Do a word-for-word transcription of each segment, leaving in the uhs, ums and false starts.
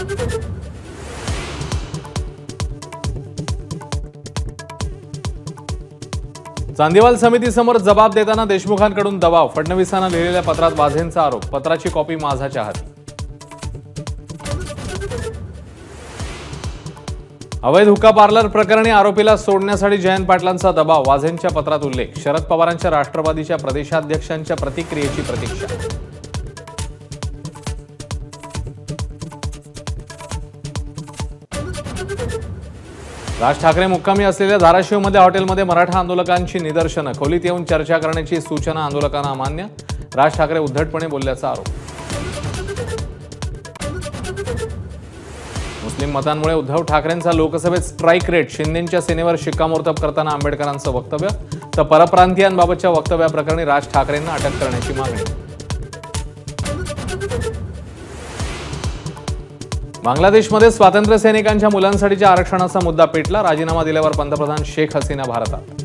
चांदीवाल समितीसमोर जबाब देताना देशमुखांकडून दबाव. फडणवीसांना लिहिलेल्या पत्रात वाझेंचा आरोप. पत्राची कॉपी माझाच्या हाती. अवैध हुक्का पार्लर प्रकरणी आरोपीला सोडण्यासाठी जयंत पाटलांचा दबाव. वाझेंच्या पत्रात उल्लेख. शरद पवारांच्या राष्ट्रवादीच्या प्रदेशाध्यक्षांच्या प्रतिक्रियेची प्रतीक्षा. राज ठाकरे मुक्कामी असलेल्या धाराशिवमध्ये हॉटेलमध्ये मराठा आंदोलकांची निदर्शनं. खोलीत येऊन चर्चा करण्याची सूचना आंदोलकांना अमान्य. राज ठाकरे उद्धटपणे बोलल्याचा आरोप. मुस्लिम मतांमुळे उद्धव ठाकरेंचा लोकसभेत स्ट्राईक रेट. शिंदेंच्या सेनेवर शिक्कामोर्तब करताना आंबेडकरांचं वक्तव्य. तर परप्रांतीयांबाबतच्या वक्तव्याप्रकरणी राज ठाकरेंना अटक करण्याची मागणी. बांगलादेशमध्ये स्वातंत्र्य सैनिकांच्या मुलांसाठीच्या आरक्षणाचा मुद्दा पेटला. राजीनामा दिल्यावर पंतप्रधान शेख हसीना भारतात.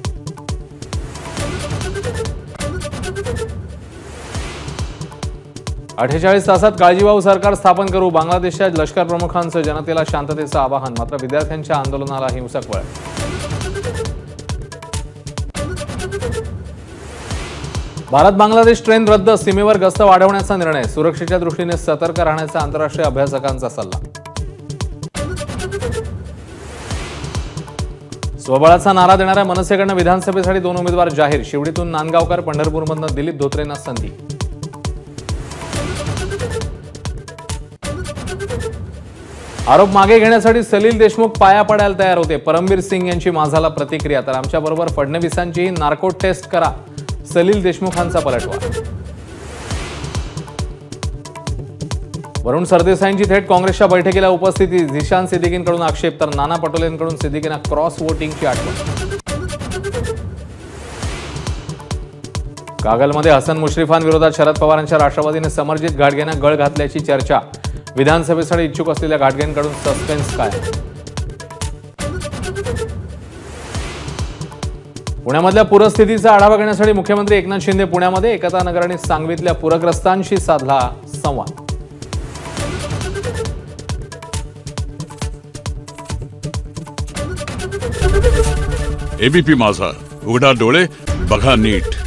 अठ्ठेचाळीस तासात काळजीवाहू सरकार स्थापन करू. बांगलादेशच्या लष्कर प्रमुखांचं जनतेला शांततेचं आवाहन. मात्र विद्यार्थ्यांच्या आंदोलनाला हिंसक वळण. भारत बांगलादेश ट्रेन रद्द. सीमेवर गस्त वाढवण्याचा निर्णय. सुरक्षेच्या दृष्टीने सतर्क राहण्याचा आंतरराष्ट्रीय अभ्यासकांचा सल्ला. स्वबळाचा नारा देणाऱ्या मनसेकडनं विधानसभेसाठी दोन उमेदवार जाहीर. शिवडीतून नांदगावकर, पंढरपूरमधून दिलीप धोत्रेंना संधी. आरोप मागे घेण्यासाठी सलील देशमुख पाया पडायला तयार होते. परमवीर सिंग यांची माझाला प्रतिक्रिया. तर आमच्याबरोबर फडणवीसांचीही नार्को टेस्ट करा. सलील देशमुखांचा पलटवार. वरुण सरदेसाईंची थेट काँग्रेसच्या बैठकीला उपस्थिती. झिशान सिद्दीकींकडून आक्षेप. तर नाना पटोलेंकडून सिद्दीकींना क्रॉस वोटिंगची आठवण. कागलमध्ये हसन मुश्रीफांविरोधात शरद पवारांच्या राष्ट्रवादीने समरजित घाटगेंना गळ घातल्याची चर्चा. विधानसभेसाठी इच्छुक असलेल्या घाटगेंकडून सस्पेन्स काय. पुण्यामधल्या पूरस्थितीचा आढावा घेण्यासाठी मुख्यमंत्री एकनाथ शिंदे पुण्यामध्ये. एकता नगर आणि सांगवीतल्या पूरग्रस्तांशी साधला संवाद. एबीपी माझा, उघडा डोळे बघा नीट.